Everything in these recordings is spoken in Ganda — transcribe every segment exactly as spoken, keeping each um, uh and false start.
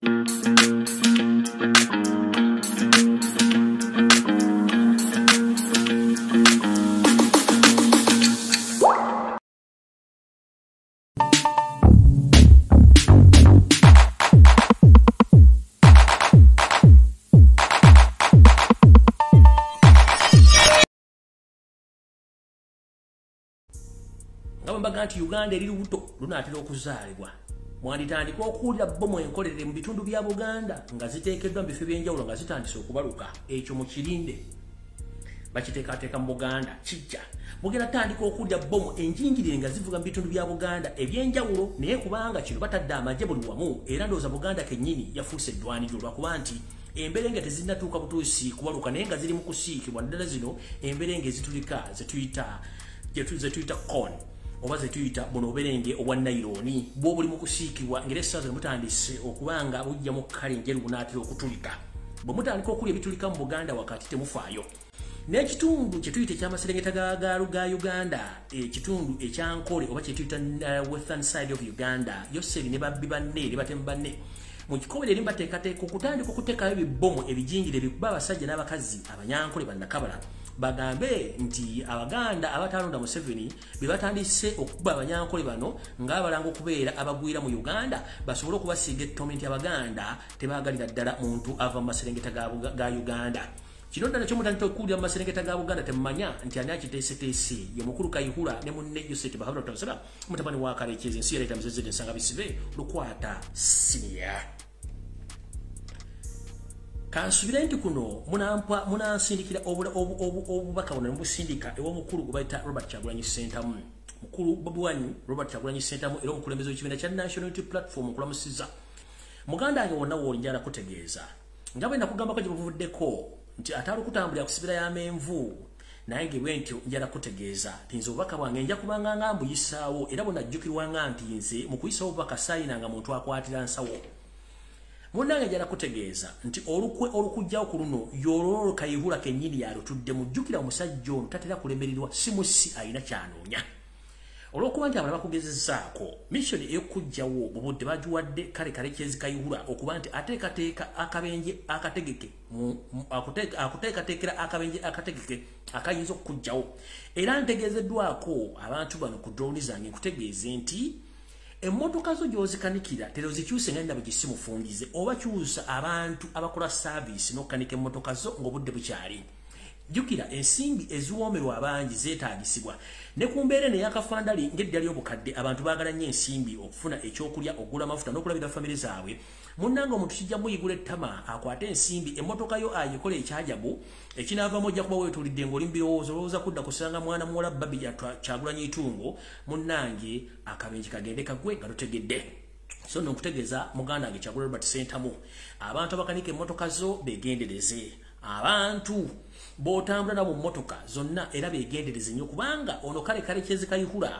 Nti Uganda eri lubuto lunatera okuzaalibwa mwanditandika okuwulira bomu enkolere mu bitundu bya Buganda nga ziteekeddwa mu bifo by'enjawulo nga zitandise okubaluka ekyo mu kirinde bakiteekateeka mu Buganda kijja mugenda tandika okuwulira bomu enjingirire nga zivuga mu bitundu bya Buganda eby'enjawulo naye kubanga kino batadde amagye buli wamu era ndowooza Buganda kennyini yafuuse eddwaniro lwakuba nti emberenge tezinnatuuka butuusi kubaluka naye nga ziri mu kusiikibwa ddala zino emberenge ezitulika zetuyita zetuyita kon oba zetuyita buno oberenge obwa naironi bwo buli mu kusiikibwa ngere essaaza mutandise okubanga bujja mu kkale enjeru bunaatera okutulika bwe mutandika okulya ebitulika mu Buganda wakati temufaayo n'ekitundu kye tuyita eky'amaserengeta ga Uganda ekitundu ekyankole oba kyetuyita western side of Uganda Yoseri ne babbi banne ne batemu banne mu kikobere eri bateekateeka okutandika okuteekayo ebibomu ebijingire bikuba abasajja n'abakazi abanyankole bannakabala bagambe nti Abaganda abatalonda Museveni be batandise okuba abanyankole bano ng'abalanga okubeera abagwira mu Uganda basobole okubasiiga ettomi nti Abaganda tebaagalira ddala muntu ava mu maserengeta ga Uganda. Kino ddala kyo mutandika okuwulira mu maserengeta ga Buganda temumanya nti ani akiteeseteese ye mukulu Kayihura ne munne Yoseti Bahabula Tamusaba mutabani wa Karekyezi ensi yaleeta muzezede ensanga bisibe lukwata siniya. Kansubira nti kuno munampa munansindikira obubaka buno mbusindika ewa mukulu gubaita Robert Kyagulanyi Ssentamu mukulu Bobi Wine Robert Kyagulanyi Ssentamu era omukulembeze w'ekibiina kya National Unity Platform okulamusiza muganda wange wonna woli njala kutegeeza nga bwe nakugambako gye buvuddeko nti atali okutambulira ku sibira y'amenvu naye nge bwe ntyo njala kutegeeza nti nze obubaka bwange nja kubanga nga mbuyisaawo era bwe najjukirwanga nti nze mu kuyisaawo obubaka saayinanga muntu akwatira nsawo. Munange jala kutegeeza nti olukwe olukujjawo ku luno y'ololo Kayihura kennyini yalutudde mujjukira omusajja ono tatera kulemererirwa simusi alina kyanoonya olw'okuba nti abalala bakugezezzaako mission ey'okujjawo mu budde bagiwadde kale Karekyezi Kayihura okuba nti ateekateeka akabenje akategeke akuteekateekera akabenje akategeke akayinza okujjawo era ntegeezeddwako abantu bano ku drone zange nkutegeeze nti emmotoka zo gy'ozikanikira tero zikyuse nga ndaba gisimufundize oba kyusa abantu abakola service n'okukanika emmotoka zo ng'obudde bukyali. Jjukira ensimbi eziwoomerwa abangi zeetaagisibwa ne ku mbeera n'eyakafandali ng'edda ly'obukadde abantu baagala nnyo ensimbi okufuna ekyokulya okugula amafuta n'okulabira famire zaabwe munnanga omuntu kijja muyigula ettama akwate ensimbi emmotoka yo ayikola ekyajabu ekinaavamo ojja kuba weetuulidde ng'oli mu birowoozo olowooza kudda kusanga mwana muwala Babi Kyagulanyi Itungo munnange akabenje kagende kagwe nga lutegedde. So n'okutegeeza muganda wange Kyagulanyi Robert Ssentamu abantu abakanika emmotoka zo beegendereze abantu botambula nabo mmotoka zonna era beegendereze nnyo kubanga ono kale Karekyezi Kayihura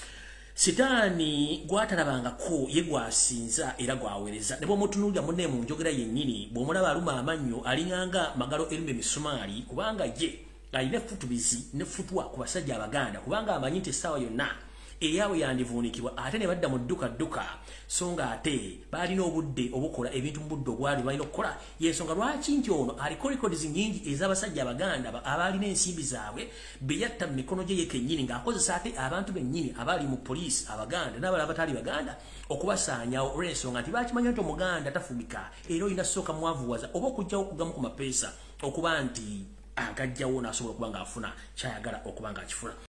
sitaani gwatalabangako ye gwasinza era gwaweereza ne bw'omutunuulira munne mu njogera yennyini bw'omulaba aluma amannyo alinganga magalo erumba emisumaali kubanga ye alina effutubizi n'effutwa ku basajja Abaganda kubanga amanyi nti essaawa yonna eyaawe yandivuunikibwa ate ne badda mu dduka dduka so nga ate balina obudde obukola ebintu mu budde obwali balina okukola yensonga lwaki nti ono aliko records nnyingi ez'abasajja Abaganda abalina ensimbi zaabwe be yatta mu mikono gye ye kennyini ng'akozesa ate abantu bennyini abali mu poliisi Abaganda n'abalala abatali Baganda okubasaanyawo olw'ensonga nti bakimanya nti Omuganda tafugika era olina ssooka mwavuwaza oba okugjawo okugamu ku mapeesa okuba nti agajjawo n'asobola okuba ng'afuna kyayagala okuba ng'akifuna.